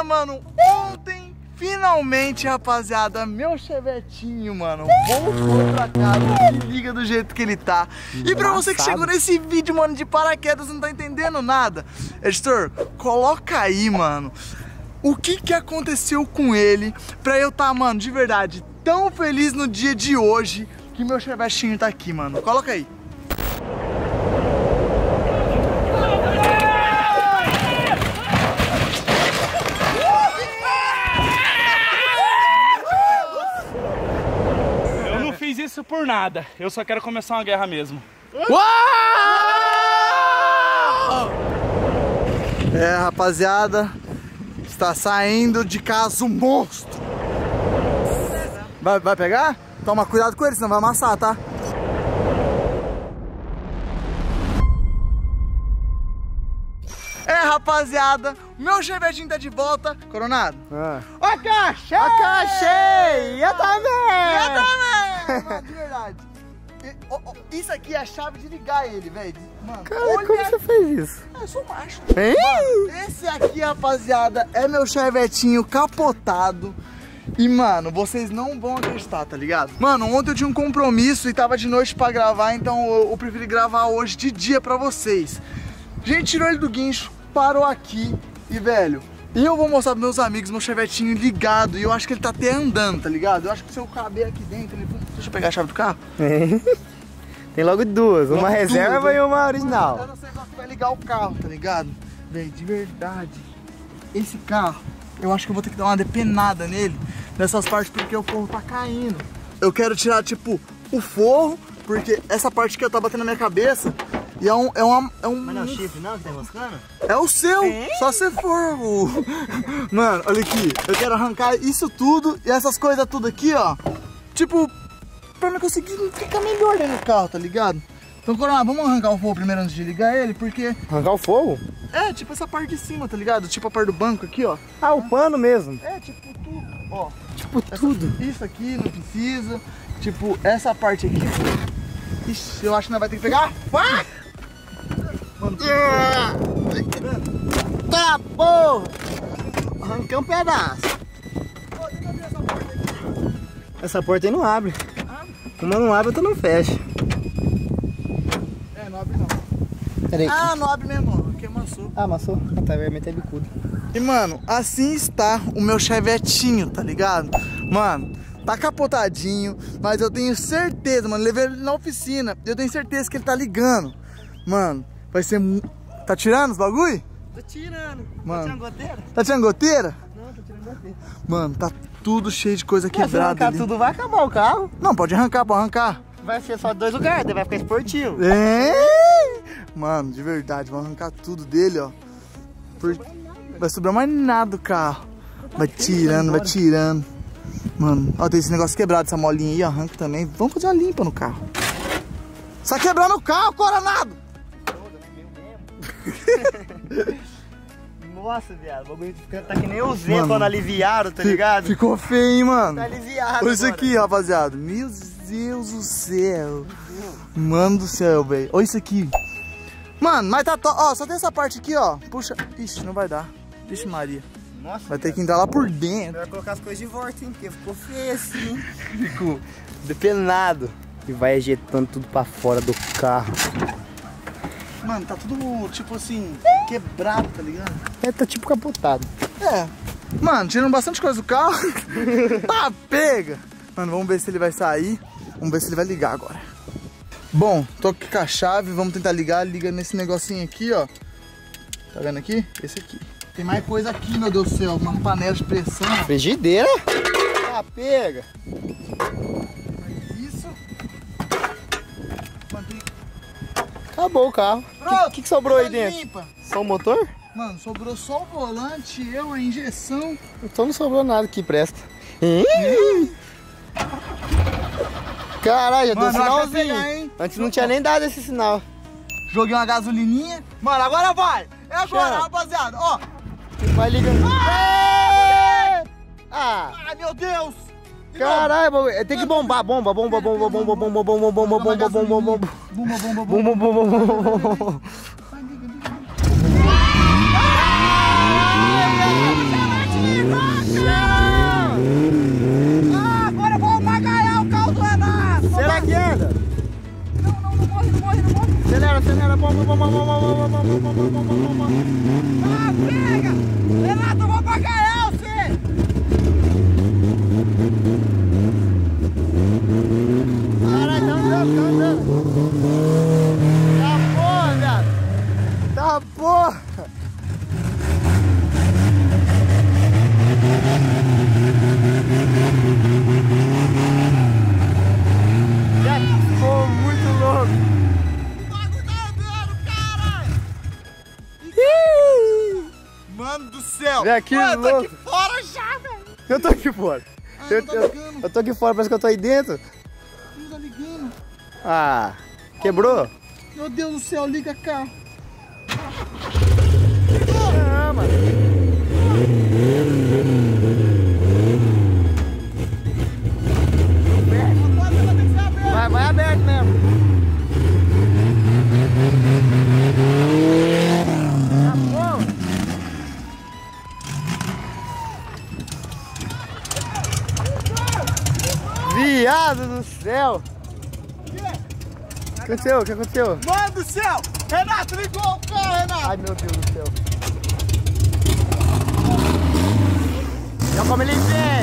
mano, ontem, finalmente, rapaziada, meu chevetinho, mano, voltou pra casa, se liga do jeito que ele tá. E pra você que chegou nesse vídeo, mano, de paraquedas, não tá entendendo nada, editor, coloca aí, mano, o que aconteceu com ele pra eu tá, mano, de verdade, tão feliz no dia de hoje que meu chevetinho tá aqui, mano. Coloca aí. Isso por nada, eu só quero começar uma guerra mesmo. É, rapaziada, está saindo de casa um monstro. Vai pegar? Toma cuidado com ele, senão vai amassar, tá? É, rapaziada, meu chevetinho tá de volta. Coronado. Ó, caixa! Ó, caixa! Eu também! Eu também! De verdade. Isso aqui é a chave de ligar ele, velho. Mano, cara, olha... como você fez isso? Eu sou macho. Mano, esse aqui, rapaziada, é meu chevetinho capotado. E, mano, vocês não vão acreditar, tá ligado? Mano, ontem eu tinha um compromisso e tava de noite pra gravar, então eu preferi gravar hoje de dia pra vocês. A gente tirou ele do guincho, parou aqui e, velho, eu vou mostrar pros meus amigos meu chevetinho ligado. E eu acho que ele tá até andando, tá ligado? Eu acho que se eu caber aqui dentro, ele... Deixa eu pegar a chave do carro. Tem logo duas, uma reserva e uma original. Mano, eu não sei qual que vai ligar o carro, tá ligado? Velho, de verdade, esse carro, eu acho que eu vou ter que dar uma depenada nele, nessas partes, porque o forro tá caindo. Eu quero tirar, tipo, o forro, porque essa parte aqui tá batendo na minha cabeça. E é um... Mas não é o chifre não que tá enroscando? É o seu, só se for. Mano, olha aqui, eu quero arrancar isso tudo e essas coisas tudo aqui, ó. Tipo, pra não conseguir ficar melhor dentro do carro, tá ligado? Então, Coronel, vamos arrancar o fogo primeiro antes de ligar ele, porque... Arrancar o fogo? É, tipo essa parte de cima, tá ligado? Tipo a parte do banco aqui, ó. Ah, o pano mesmo? É, tipo tudo, ó. Tipo tudo? Isso aqui não precisa. Tipo, essa parte aqui. Ixi, eu acho que nós vai ter que pegar. Vai! Mano, tá, porra! Arranquei um pedaço. Pô, tenta abrir essa porta aqui. Essa porta aí não abre. Uma não abre, outra não fecha. É, não abre não. Peraí. Ah, não abre mesmo, ó. Aqui amassou. Ah, amassou? Ah, tá, vai meter bicudo. E, mano, assim está o meu chevetinho, tá ligado? Mano, tá capotadinho, mas eu tenho certeza, mano, levei ele na oficina, eu tenho certeza que ele tá ligando. Mano, vai ser... Tá tirando os bagulho? Tô tirando. Mano. Tá tirando goteira? Tá tirando goteira? Não, tô tirando goteira. Mano, tá tudo cheio de coisa Se quebrada arrancar ali. tudo, vai acabar o carro. Não, pode arrancar, pode arrancar. Vai ser só 2 lugares, daí vai ficar esportivo. Mano, de verdade, vamos arrancar tudo dele, ó. Vai sobrar mais nada do carro. Vai tirando, vai tirando. Mano, ó, tem esse negócio quebrado, essa molinha aí, arranca também. Vamos fazer uma limpa no carro. Só quebrando o carro, Coronado! Nossa, viado, o bagulho tá que nem o Z quando aliviaram, tá ligado? Ficou feio, hein, mano? Tá aliviado. Olha isso aqui, rapaziada. Meu Deus do céu. Mano do céu, velho. Olha isso aqui. Mano, mas tá top. Ó, só tem essa parte aqui, ó. Puxa. Ixi, não vai dar. Vixe Maria. Nossa, vai ter que entrar lá por dentro. Vai colocar as coisas de volta, hein? Porque ficou feio assim. Ficou depenado. E vai ejetando tudo pra fora do carro. Mano, tá tudo, tipo assim, quebrado, tá ligado? É, tá tipo capotado. É. Mano, tirando bastante coisa do carro. Tá, pega. Mano, vamos ver se ele vai sair. Vamos ver se ele vai ligar agora. Bom, tô aqui com a chave. Vamos tentar ligar. Liga nesse negocinho aqui, ó. Tá vendo aqui? Esse aqui. Tem mais coisa aqui, meu Deus do céu. Uma panela de pressão. Frigideira? Tá, pega. Isso. Acabou o carro. O que sobrou aí dentro? Limpa. Só o motor? Mano, sobrou só o volante, a injeção. Então não sobrou nada que presta. Caralho, já deu sinalzinho. Pegar, antes não tinha nem dado esse sinal. Joguei uma gasolininha. Mano, agora vai. É agora, rapaziada. Ó. Vai ligando. Ai, meu Deus. Caralho, tem que bombar. Bomba. céu. Vem aqui, mano, eu tô louco. aqui fora já, velho. Eu tô aqui fora. Ah, não tá ligando. Eu tô aqui fora, parece que eu tô aí dentro. Não tá ligando. Ah, quebrou? Meu Deus do céu, liga cá. Ah, mano. Vai aberto mesmo. Viado do céu! O que aconteceu? O que aconteceu? Mano do céu! Renato, ligou o carro, Renato! Ai, meu Deus do céu. Olha como ele vem!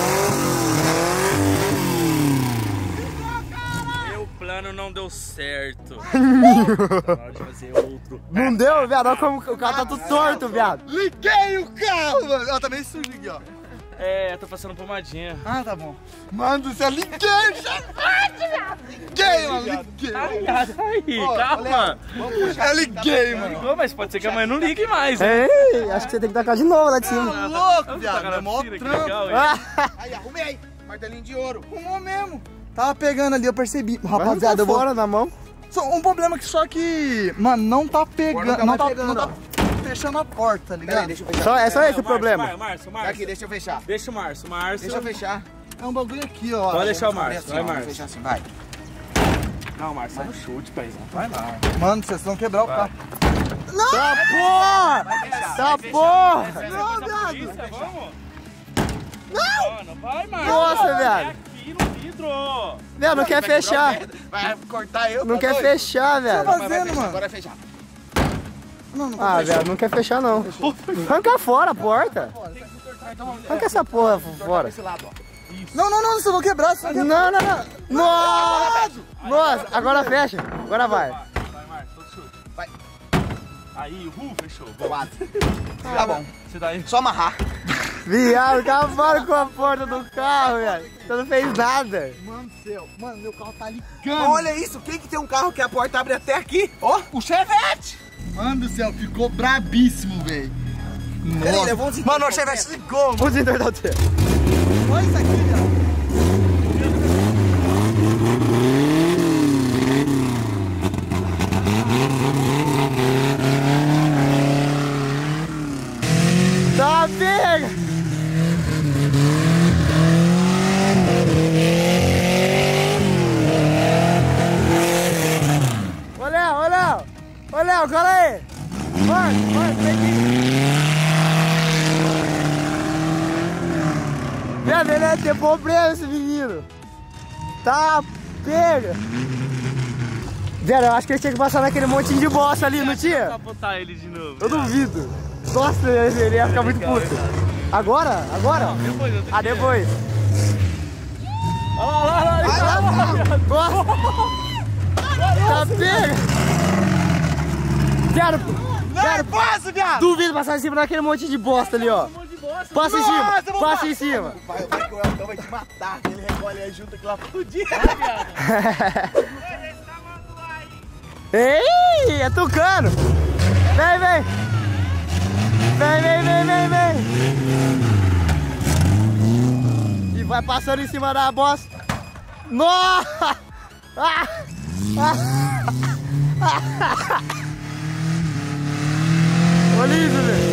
Meu plano não deu certo. Na hora de fazer outro. Não deu, viado? Olha como o carro tá tudo torto, viado. Liguei o carro, mano! Ó, tá meio sujo aqui, ó. É, tô passando pomadinha. Ah, tá bom. Mano do céu, liguei! Liguei, mano! Liguei! Aí, Ó, calma. Vamos puxar. Eu liguei, mano! Ligou, mas pode ser que amanhã não ligue mais. Ei, acho que você tem que tacar de novo lá de cima. Tá louco, Tá viado! É na mó piscina, que trampo! legal, hein? Aí, arrumei! Martelinho de ouro! Arrumou mesmo! Tava pegando ali, eu percebi. Rapaziada, Rapaziada, eu vou... fora na mão. Só um problema que só que... Mano, não tá pegando... Não tá pegando, fechando a porta, tá ligado? É só esse o problema. Márcio. Aqui, deixa eu fechar. Deixa o Márcio. Deixa eu fechar. É um bagulho aqui, ó. Pode deixar o Vai Márcio. assim, Vai, ó, vou Márcio. fechar assim, vai. Não, Márcio, sai no chute, paizão. Vai lá. Mano, vocês vão quebrar o carro. Tá porra! Tá porra! Não, viado! Polícia, vamos? Não! Não vai, Márcio. Nossa, É viado. aqui no vidro. Não, não quer fechar. Vai cortar eu, Não tá quer doido? fechar, O que velho. tá Vai fazendo, fechar, mano? agora vai fechar. Não, não Ah, velho, não quer fechar não. Arranca fora a porta. Arranca essa porra fora. Desse lado, ó. Não, vocês vão quebrar, vocês vão Não, quebrar. não, não. Nossa! Nossa, agora fecha. Agora vai. Vai, Márcio, todo chute. Vai. Aí, fechou. Quatro. Tá bom. Você daí. Só amarrar. Viado, acabaram com a porta do carro, velho. Você não fez nada. Mano do céu. Mano, meu carro tá ligando. Olha isso, quem que tem um carro que a porta abre até aqui? Ó, o Chevette. Mano do céu, ficou brabíssimo, velho. Peraí, levou uns Mano, o Chevette ligou, mano. Vamos entortar o teu. Olha isso aqui, viado. Tá, pega! Ô, Léo, cola aí! Vai, vem aqui! Viado, ele vai ter problema esse menino! Tá, pega! Viado, eu acho que ele tinha que passar naquele montinho de bosta ali, não tinha? Capotar ele de novo. Eu duvido! Nossa, ele ia ficar muito puto! Agora? Agora? Depois, eu tenho que- Depois! Olha lá. Nossa! Tá pega! Viado, Nervoso, viado. duvido passar em cima daquele monte de bosta ali, ó. Passa em cima, Nossa, eu vou passa em cima. Vai, o Elton vai te matar. Ele recolhe aí junto aqui lá pro dia. Ei, é tucano. Vem. Vem. E vai passando em cima da bosta. Nossa! Olha isso, velho.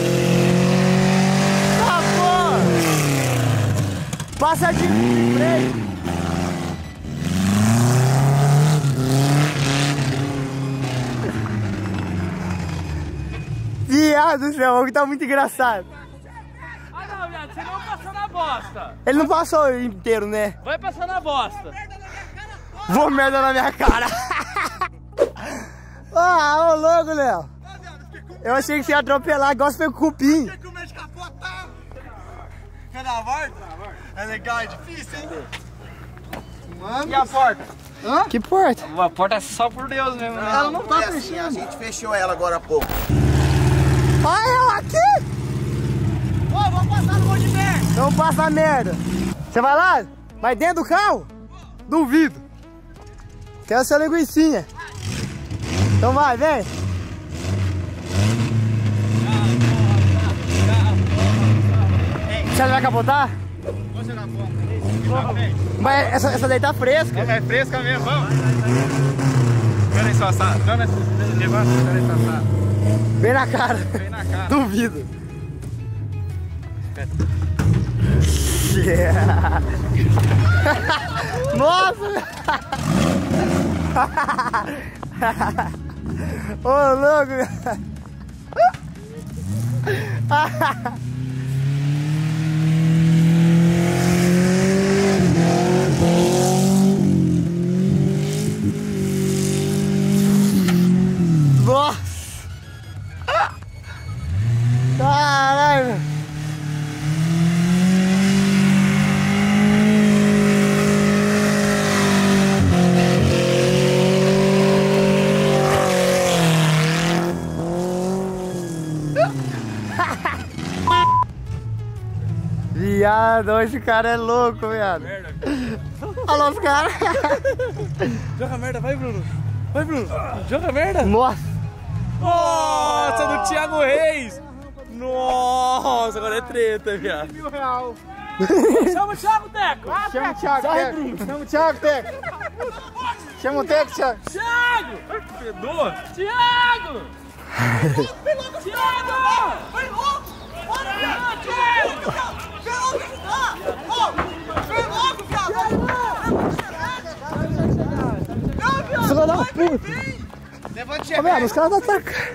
Tá porra. Passa aqui de frente. Viado do céu, o que tá muito engraçado. Ah, não, viado, você não passou na bosta. Ele não passou inteiro, né? Vai passar na bosta. Vou merda na minha cara. Ah, ô louco, Léo. Eu achei que você ia atropelar, igual você foi com o cupim. Fiquei com medo de capotar. Quer dar a volta? É legal, é difícil, hein? Mano. E a porta? Hã? Que porta? A porta é só por Deus mesmo, né? Ela não tá é assim, fechando. a gente fechou ela agora há pouco. Olha eu aqui! Ô, vamos passar no monte de merda. Não passa merda. Você vai lá? Vai dentro do carro? Duvido. Quero sua linguicinha. Então vai, vem. Você vai capotar? Vamos jogar fora. Mas essa daí tá fresca. É fresca mesmo, vamos. Espera aí, só assar. Levanta, espera aí, só assar. Bem na cara. Vem na cara. Duvido. Yeah. Nossa! Ô, louco! Nossa! Caralho! Viado, esse cara é louco, viado. Olha lá os caras. Joga merda, vai, Bruno. Vai, Bruno. Joga merda. Nossa. Nossa, do Thiago Reis. Nossa, agora é treta, viado. R$1.000. Chama o Thiago, Teco. Chama o Thiago, Teco. Chama o Thiago, Teco. Chama o Teco, Thiago. Thiago! Fedor. Thiago! Thiago! Vai louco! Bora, Thiago! Vem logo, viado! Filha da puta. Levante Ô, viado, os caras tá atacando.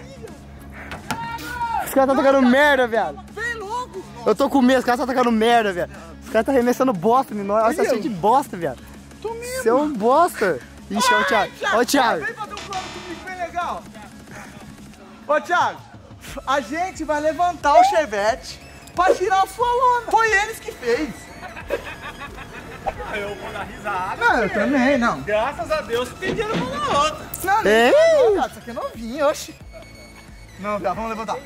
Os caras tá atacando merda, viado. Vem logo! Eu tô com medo, os caras tá atacando merda, viado. Os caras tá arremessando bosta em nós. Olha, tá cheio de bosta, viado. Você é um bosta. Ixi, olha o Thiago. Olha o Thiago. Vem fazer um plano comigo bem legal. Ô, Thiago, a gente vai levantar o Chevette pra tirar a sua lona. Foi eles que fez. Eu vou dar risada. Não, eu também, não. Graças a Deus que tem dinheiro uma na outra. Não, Ei! não, cara, isso aqui é novinho, oxi. Não, viado, vamos levantar.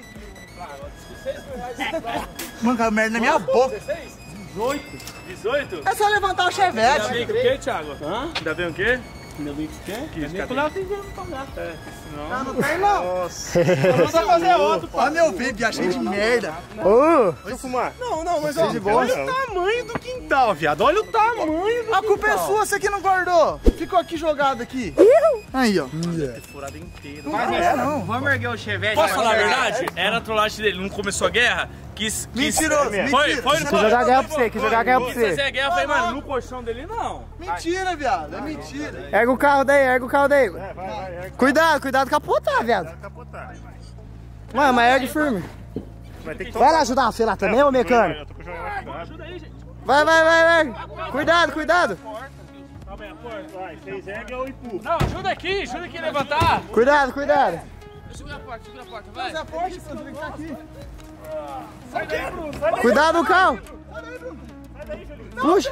Mano, caiu merda na minha boca. 18? É só levantar o Ainda Chevette. bem que o quê, Thiago? Ainda bem o quê? Ainda bem que quer? Que Nem com o tem dinheiro pra pagar. Ah, não tem não. Nossa. Vamos fazer outro. Olha meu vídeo, achei de merda. Ô, Deixa eu fumar. Não, mas ó, Olha o tamanho do quintal, viado. Olha o tamanho do a culpa é sua, você que não guardou. Ficou aqui jogado aqui. Aí, ó. furado inteiro. Não é, não. Vamos erguer o Chevette. Posso falar a verdade? Era a trollagem dele, não começou a guerra? Mentiroso, mentira. Foi, quis jogar guerra pra você, quis jogar guerra pra Se você você. é guerra, eu falei, mano, no colchão dele não. Mentira, viado, é mentira. Erga o carro daí, erga o carro daí. Vai. Cuidado, cuidado com capotar, viado. Capotar. Mano, mas ergue firme. Vai ter que Vai lá ajudar você lá também, ô mecânico. Eu tô com o Chevette lá. Ajuda aí, gente. Vai. Cuidado. Calma aí, a porta. Vai, vocês erguem ou empurram. Não, ajuda aqui a levantar. Cuidado. Segura a porta, vai. Essa porta, você tem que estar aqui. Sai daí, Bruno. Sai daí. Cuidado no carro. Sai daí, Julinho. Puxa.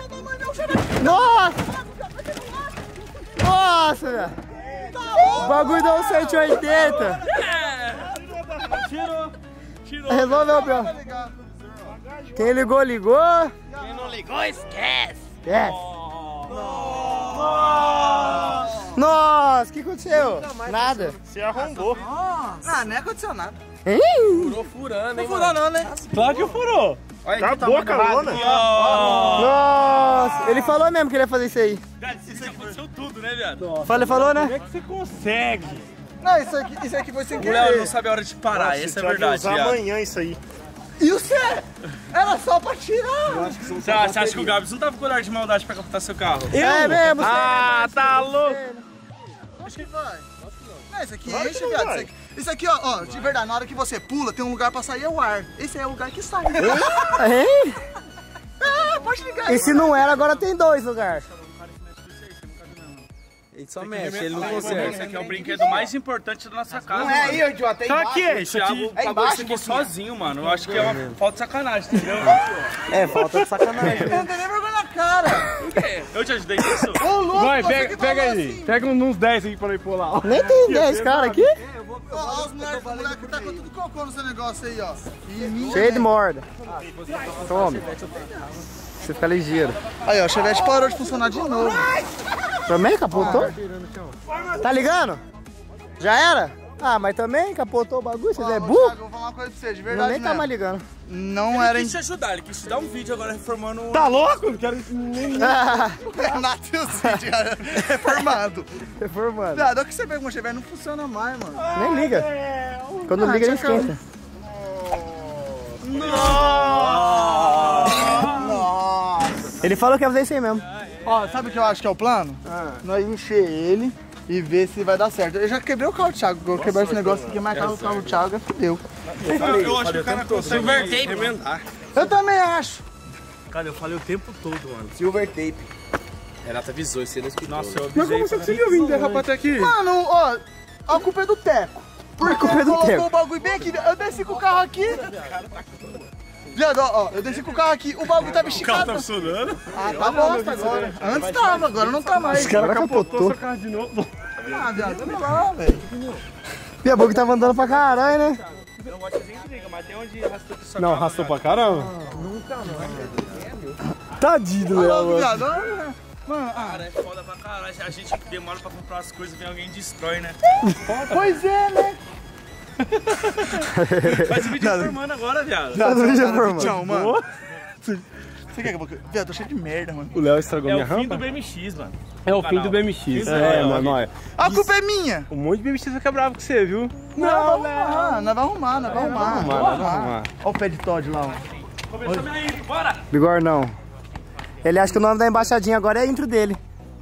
Nossa, velho. O bagulho deu 180. Tirou. Resolveu, Bel. Quem ligou. Quem não ligou, esquece. Nossa, o que aconteceu? Nada. Você arrombou. Ah, nem aconteceu nada. Hein? Furou furando, hein, Não furou não, né? Claro que furou. Acabou a lona. Nossa, ele falou mesmo que ele ia fazer isso aí. Isso aqui aconteceu tudo, né, viado? Falou, né? Como é que você consegue? Não, isso aqui foi sem O Léo não querer. sabe a hora de parar, essa é a verdade, usar viado. amanhã isso aí. E o Cé? Era só pra tirar. Você acha que o Gabs não tava com olhar de maldade pra captar seu carro? É mesmo. Ah, tá louco. Acho que vai. Não, isso aqui Claro enche, que não viado. vai. Isso aqui, ó, de verdade, na hora que você pula, tem um lugar pra sair é o ar. Esse é o lugar que sai. Hein? Ah, pode ligar aí. E se não era, agora tem 2 lugares. Ele só mexe, ele não Esse consegue. aqui é o brinquedo mais importante da nossa casa. Não é aí, idiota, é Tá embaixo. aqui, isso O aqui. Thiago pagou isso aqui sozinho, mano. Eu acho que é uma falta de sacanagem, entendeu? É, falta de sacanagem. Eu não tenho nem vergonha na cara. Por quê? Eu te ajudei nisso? Ô, louco, Vai, você que pega falou aí. assim. Pega uns 10 aí pra ir pular. Ó. Nem tem 10 caras aqui. Ó, os moleques tá com tudo cocô no seu negócio aí, ó. E mim Cheio de também. morda. Toma. Você fica ligeiro. Aí, ó, o Chevette parou de funcionar de novo. Também capotou? Tá ligando? Já era? Ah, mas também capotou o bagulho, vocês é Ó, burro? Thiago, vou falar uma coisa pra você, de Não verdade nem tá mesmo. mais ligando. Não era... Ele quis te ajudar, ele quis te dar um vídeo agora reformando o... Tá louco? Não quero nem... Renato e o Cid, cara, reformado. Reformando. Viado, olha que você vê como o Chevette não funciona mais, mano. Nem liga. Quando liga, ele esquenta. Nossa. Ele falou que ia fazer isso aí mesmo. Ó, sabe o que eu acho que é o plano? Nós encher ele e ver se vai dar certo. Eu já quebrei o carro do Thiago, eu quebrei esse negócio aqui, mas o carro do Thiago fudeu. Eu acho que o cara consegue remendar. Eu também acho. Cara, eu falei o tempo todo, mano. Silver tape. Renato avisou, você não escutou. Nossa, eu Mas avisei. como você conseguiu vir derrapar até aqui? Mano, ó, a culpa é do Teco. Porque A culpa é do colocou Teco. o bagulho bem aqui, eu desci com o carro aqui. Viado, ó, eu desci com o carro aqui, o bagulho tava esticado. funcionando. Ah, tá bosta agora. Antes tava, agora não tá mais. Os caras Agora capotou capotou. seu carro de novo. Ah, viado, olha lá, velho. E a boca tava andando pra caralho, né? Não gosto de nem liga, mas tem onde arrastou pro seu Não, carro, arrastou viado. pra caramba. Tadinho do Olha lá, Léo, mano. viado, olha. Mano, Cara, é foda pra caralho. A gente demora pra comprar as coisas e vem alguém e destrói, né? pois é, né? Faz o vídeo reformando agora, viado. Tá no vídeo, mano. Tchau, mano. Você quer que eu vou... Viado, tô cheio de merda, mano. O Léo estragou É minha o fim rampa? do BMX, mano. É o fim canal. do BMX. É, mano, olha. A culpa é minha. Um monte de BMX vai ficar bravo com você, viu? Não, vai arrumar, nós vamos arrumar, nós vamos arrumar. Olha o pé de Todd lá, ó. Começamos aí, bora! Bigor não. Ele acha que o nome da embaixadinha agora é intro dele.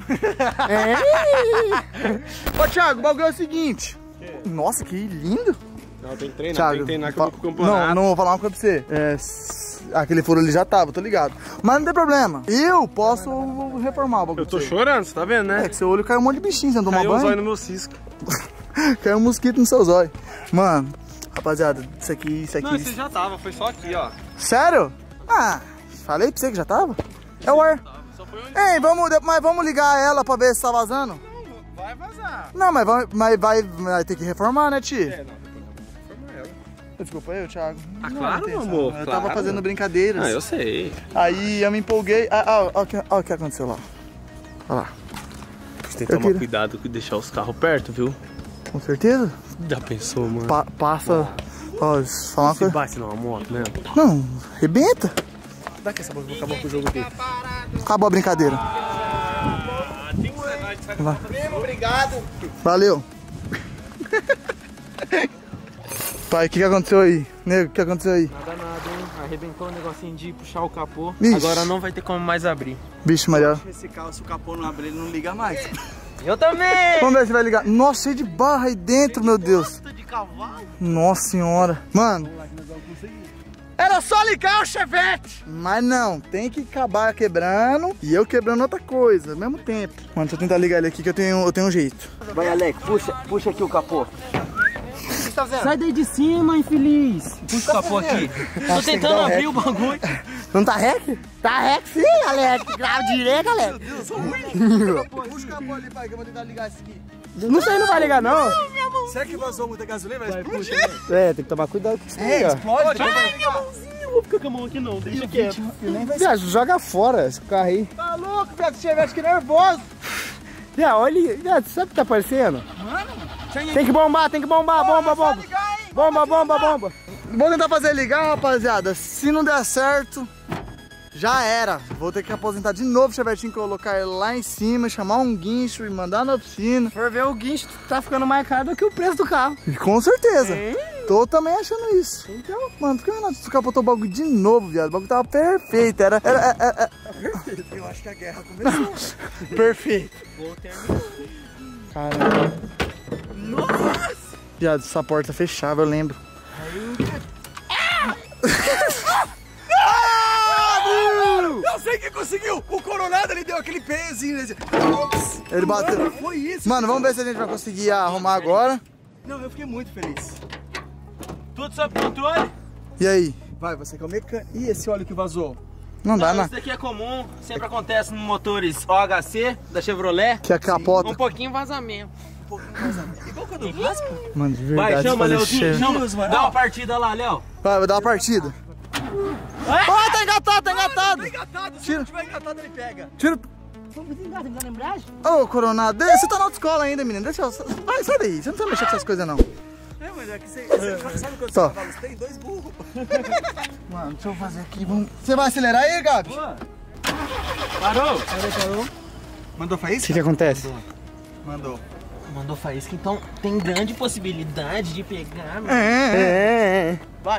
Ô, Thiago, o bagulho é o seguinte. Nossa, que lindo. Não, tem que treinar, Thiago, tem que treinar que eu vou pro campeonato. não vou falar uma coisa pra você. Aquele furo ali já tava, tô ligado. Mas não tem problema. Eu posso reformar o bagulho. Eu tô pra você. chorando, você tá vendo, né? É que seu olho caiu um monte de bichinho, você não tomou Caiu um zóio banho? no meu cisco. Caiu um mosquito no seu zóio. Mano, rapaziada, isso aqui. Não, esse já tava, foi só aqui, ó. Sério? Ah, falei pra você que já tava? É o ar. Só foi onde... Ei, mas vamos ligar ela pra ver se tá vazando? Vai vazar. Não, mas vai ter que reformar, né, Ti? É, não, depois eu vou reformar ela. Desculpa eu, Thiago. Ah, Não claro, era intenção. meu amor, Eu tava claro. fazendo brincadeiras. Ah, eu sei. Aí eu me empolguei. Olha o que aconteceu lá. Olha lá. Você tem que tomar cuidado com deixar os carros perto, viu? Com certeza? Já pensou, mano? Passa. Ó, falar uma Se coisa. bate numa moto, né? Não, arrebenta. Dá que essa boca vou acabar com o jogo aqui. Acabou a brincadeira. Obrigado. Valeu. Pai, o que aconteceu aí? Nego, o que aconteceu aí? Nada, hein? Arrebentou o negocinho de puxar o capô. Vixe. Agora não vai ter como mais abrir. Vixe, Maria. Esse carro, se o capô não abrir, ele não liga mais. Eu também! Vamos ver se vai ligar. Nossa, cheio de barra aí dentro, meu Deus. Nossa senhora. Mano. Era só ligar o Chevette. Mas não, tem que acabar quebrando e eu quebrando outra coisa ao mesmo tempo. Mano, deixa eu tentar ligar ele aqui que eu tenho um jeito. Vai, Alex, puxa aqui o capô. Sai daí de cima, infeliz! Puxa o capô aqui. Tô tentando abrir o bagulho. Não tá rec? Tá rec sim, Alex. Grava direito, Alex. Puxa o capô ali, pai, que eu vou tentar ligar esse aqui. Não sei, não vai ligar não. Será que vazou muita gasolina? Vai explodir? É, tem que tomar cuidado com isso aí, ó. Explode. Não vou ficar com a mão aqui não, deixa quieto. Viado, joga fora esse carro aí. Tá louco, viado, Chevette, que nervoso. Viado, olha, viado, sabe o que tá aparecendo? Tem que bombar, bomba. Bomba. Vou tentar fazer ligar, rapaziada. Se não der certo, já era. Vou ter que aposentar de novo o Chevetinho, colocar ele lá em cima, chamar um guincho e mandar na oficina. Se for ver, o guincho tá ficando mais caro do que o preço do carro. E com certeza. Tô também achando isso. Então, mano, por que o Renato capotou o bagulho de novo, viado? O bagulho tava perfeito. Era perfeito. Eu acho que a guerra começou. Perfeito. Caramba. Nossa! Viado, essa porta fechava, eu lembro. Eu sei que conseguiu! O Coronado, ele deu aquele pezinho. Ele bateu. Mano, foi isso. Mano, vamos ver se a gente vai conseguir arrumar agora. Não, eu fiquei muito feliz. Tudo sob controle? E aí? Vai, você que é o mecânico. Ih, esse óleo que vazou. Não dá, Não, né? isso daqui é comum, sempre acontece nos motores OHC da Chevrolet. Que a capota. Um pouquinho vazamento. Igual quando raspa. Mano, de Vai, verdade. chama, fazer Leozinho, cheiro. chama. Deus, mano. Dá uma partida lá, Léo. Vai, vou dar uma partida. Ó, tá engatado, tá engatado. Engatado, se Tira. não tiver engatado, ele pega. Tira. Vamos desengar, você me dá lembragem? Ô, Coronado, você tá na autoescola ainda, menino. Deixa eu... Vai, sai daí. Você não sabe mexer com essas coisas, não. É, mas é que você sabe quantos Só. cavalos tem? 2 burros. Mano, deixa eu fazer aqui. Vamos... Você vai acelerar aí, Gabi? Parou? Parou. Mandou O faísca? que acontece? Mandou. Mandou faísca, então tem grande possibilidade de pegar, meu. É. Vai.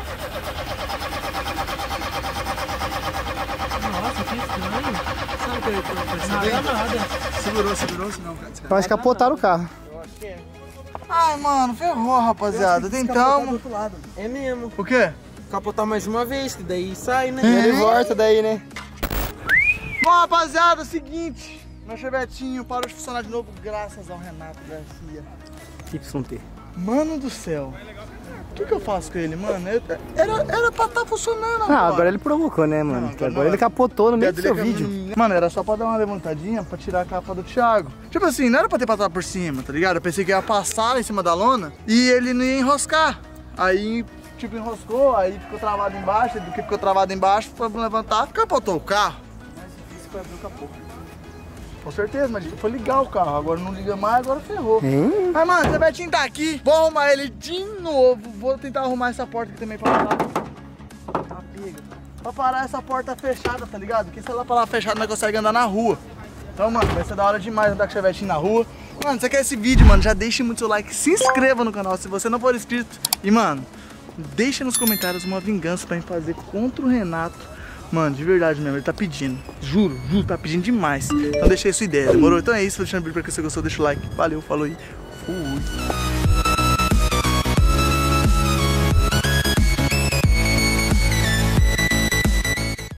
Nossa, que estranho. Sabe o que eu percebi? Nada. Segurou, senão, cara. Eu acho que capotaram o carro. Ai, mano, ferrou, rapaziada. Tentamos. É mesmo. O quê? Capotar mais uma vez, que daí sai, né? Ele volta daí, né? Bom, rapaziada, é o seguinte. Meu chevetinho parou de funcionar de novo graças ao Renato Garcia. YT. Mano do céu. O que eu faço com ele, mano? Era pra estar funcionando Ah, agora ele provocou, né, mano? Não, Porque agora agora ele capotou no meio do seu Dele vídeo. Mano, era só pra dar uma levantadinha pra tirar a capa do Thiago. Tipo assim, não era pra ter passado por cima, tá ligado? Eu pensei que ia passar em cima da lona e ele não ia enroscar. Aí, tipo, enroscou, aí ficou travado embaixo, do que ficou travado embaixo, foi levantar, capotou o carro. Mais difícil foi abrir o capô. Com certeza, mas foi ligar o carro. Agora não liga mais, agora ferrou. Mas, mano, o Chevetinho tá aqui. Vou arrumar ele de novo. Vou tentar arrumar essa porta aqui também pra parar. Tá pega. Pra parar essa porta fechada, tá ligado? Porque se ela parar fechada, não consegue andar na rua. Então, mano, vai ser da hora demais andar com o Chevetinho na rua. Mano, se você quer esse vídeo, mano, já deixe muito seu like. Se inscreva no canal se você não for inscrito. E, mano, deixa nos comentários uma vingança pra gente fazer contra o Renato. Mano, de verdade mesmo, ele tá pedindo. Juro, tá pedindo demais. Então deixa aí sua ideia, demorou? Então é isso, vou deixando o vídeo pra quem você gostou, deixa o like. Valeu, falou aí. Fui.